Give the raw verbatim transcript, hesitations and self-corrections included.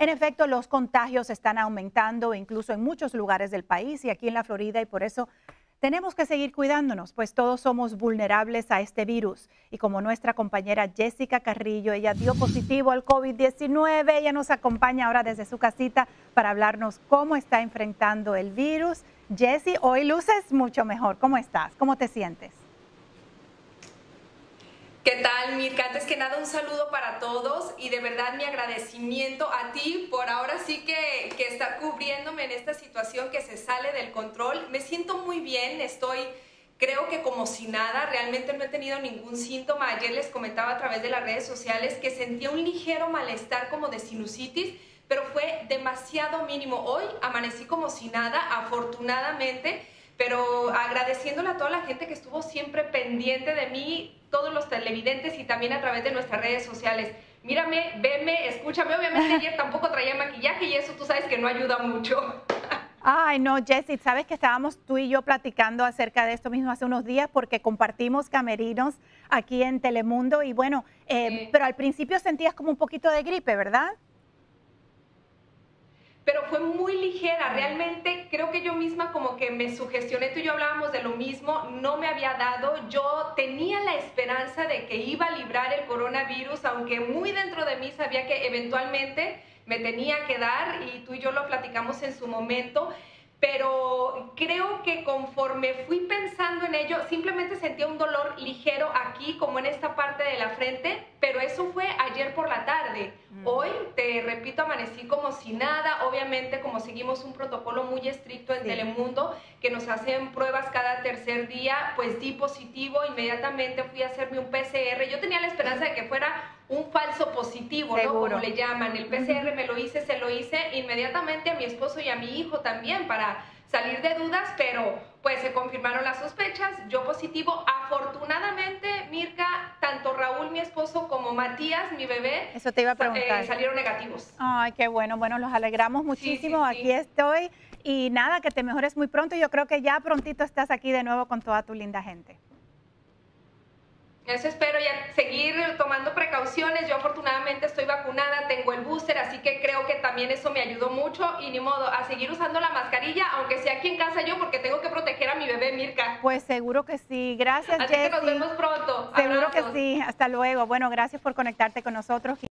En efecto, los contagios están aumentando incluso en muchos lugares del país y aquí en la Florida, y por eso tenemos que seguir cuidándonos, pues todos somos vulnerables a este virus. Y como nuestra compañera Jessica Carrillo, ella dio positivo al COVID diecinueve, ella nos acompaña ahora desde su casita para hablarnos cómo está enfrentando el virus. Jessie, hoy luces mucho mejor. ¿Cómo estás? ¿Cómo te sientes? ¿Qué tal, Mirka? Antes que nada, un saludo para todos y de verdad mi agradecimiento a ti por ahora sí que, que estar cubriéndome en esta situación que se sale del control. Me siento muy bien, estoy, creo que como si nada, realmente no he tenido ningún síntoma. Ayer les comentaba a través de las redes sociales que sentía un ligero malestar como de sinusitis, pero fue demasiado mínimo. Hoy amanecí como si nada, afortunadamente, pero agradeciéndole a toda la gente que estuvo siempre pendiente de mí, todos los televidentes y también a través de nuestras redes sociales. Mírame, veme, escúchame. Obviamente ayer tampoco traía maquillaje y eso tú sabes que no ayuda mucho. Ay, no, Jessie, sabes que estábamos tú y yo platicando acerca de esto mismo hace unos días porque compartimos camerinos aquí en Telemundo y bueno, eh, Sí. pero al principio sentías como un poquito de gripe, ¿verdad? Pero fue muy ligera, realmente creo que yo misma como que me sugestioné, tú y yo hablábamos de lo mismo, no me había dado, yo tenía la esperanza de que iba a librar el coronavirus, aunque muy dentro de mí sabía que eventualmente me tenía que dar y tú y yo lo platicamos en su momento, pero creo que conforme fui pensando en ello, simplemente sentía un dolor ligero aquí, como en esta parte de la frente, pero eso fue ayer por la tarde. Mm. Hoy, te repito, amanecí como si nada. Obviamente, como seguimos un protocolo muy estricto en Sí. Telemundo, que nos hacen pruebas cada tercer día, pues di positivo, inmediatamente fui a hacerme un P C R. Yo tenía la esperanza de que fuera un falso positivo, ¿no? Seguro. Como le llaman. El P C R me lo hice, se lo hice inmediatamente a mi esposo y a mi hijo también para salir de dudas, pero pues se confirmaron las sospechas, yo positivo. Afortunadamente, Mirka, tanto Raúl, mi esposo, como Matías, mi bebé, Eso te iba a preguntar. eh, salieron negativos. Ay, qué bueno. Bueno, los alegramos Sí, sí, muchísimo. sí. Aquí estoy. Y nada, que te mejores muy pronto. Yo creo que ya prontito estás aquí de nuevo con toda tu linda gente. Eso espero, ya seguir tomando precauciones. Yo afortunadamente estoy vacunada, tengo el booster, así que creo que también eso me ayudó mucho y ni modo, a seguir usando la mascarilla, aunque sea aquí en casa yo, porque tengo que proteger a mi bebé, Mirka. Pues seguro que sí. Gracias, Así que nos Jessie. vemos pronto. Seguro que Abrazos. sí. Hasta luego. Bueno, gracias por conectarte con nosotros.